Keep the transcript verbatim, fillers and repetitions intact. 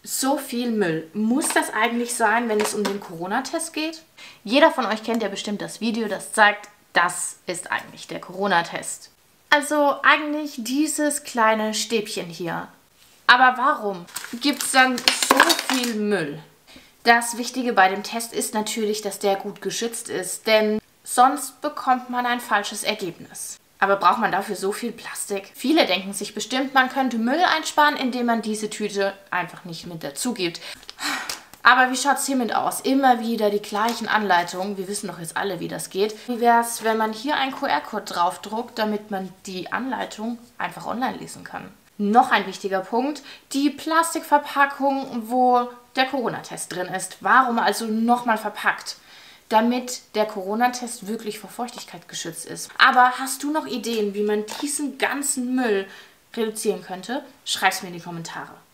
So viel Müll. Muss das eigentlich sein, wenn es um den Corona-Test geht? Jeder von euch kennt ja bestimmt das Video, das zeigt, das ist eigentlich der Corona-Test. Also eigentlich dieses kleine Stäbchen hier. Aber warum gibt es dann so viel Müll? Das Wichtige bei dem Test ist natürlich, dass der gut geschützt ist, denn sonst bekommt man ein falsches Ergebnis. Aber braucht man dafür so viel Plastik? Viele denken sich bestimmt, man könnte Müll einsparen, indem man diese Tüte einfach nicht mit dazu gibt. Aber wie schaut es hiermit aus? Immer wieder die gleichen Anleitungen. Wir wissen doch jetzt alle, wie das geht. Wie wäre es, wenn man hier einen Q R-Code draufdruckt, damit man die Anleitung einfach online lesen kann? Noch ein wichtiger Punkt, die Plastikverpackung, wo der Corona-Test drin ist. Warum also nochmal verpackt? Damit der Corona-Test wirklich vor Feuchtigkeit geschützt ist. Aber hast du noch Ideen, wie man diesen ganzen Müll reduzieren könnte? Schreib es mir in die Kommentare.